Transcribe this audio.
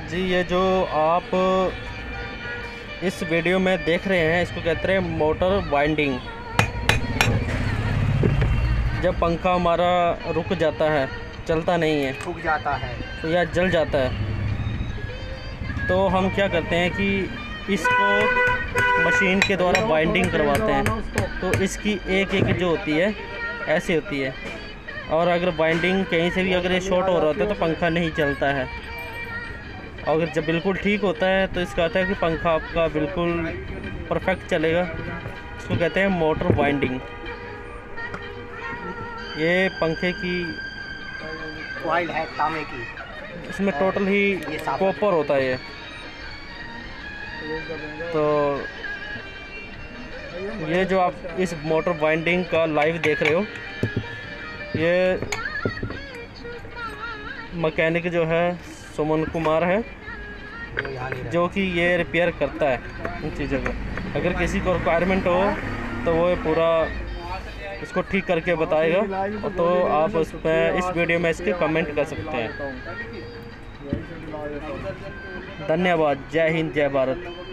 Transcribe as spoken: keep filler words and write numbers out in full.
जी, ये जो आप इस वीडियो में देख रहे हैं इसको कहते हैं मोटर वाइंडिंग। जब पंखा हमारा रुक जाता है, चलता नहीं है, रुक जाता है तो या जल जाता है, तो हम क्या करते हैं कि इसको मशीन के द्वारा वाइंडिंग करवाते हैं। तो इसकी एक एक जो होती है ऐसी होती है, और अगर वाइंडिंग कहीं से भी अगर ये शॉर्ट हो रहा होता है तो पंखा नहीं चलता है। और अगर जब बिल्कुल ठीक होता है तो इसका अर्थ है कि पंखा आपका बिल्कुल परफेक्ट चलेगा। इसको कहते हैं मोटर वाइंडिंग। ये पंखे की कॉइल है तांबे की, इसमें टोटल ही कॉपर होता है ये। तो ये जो आप इस मोटर वाइंडिंग का लाइव देख रहे हो, ये मैकेनिक जो है सुमन कुमार है, जो कि ये रिपेयर करता है इन चीज़ों को। अगर किसी को रिक्वायरमेंट हो तो वो पूरा इसको ठीक करके बताएगा, तो आप उस पर इस वीडियो में इसके कमेंट कर सकते हैं। धन्यवाद। जय हिंद, जय भारत।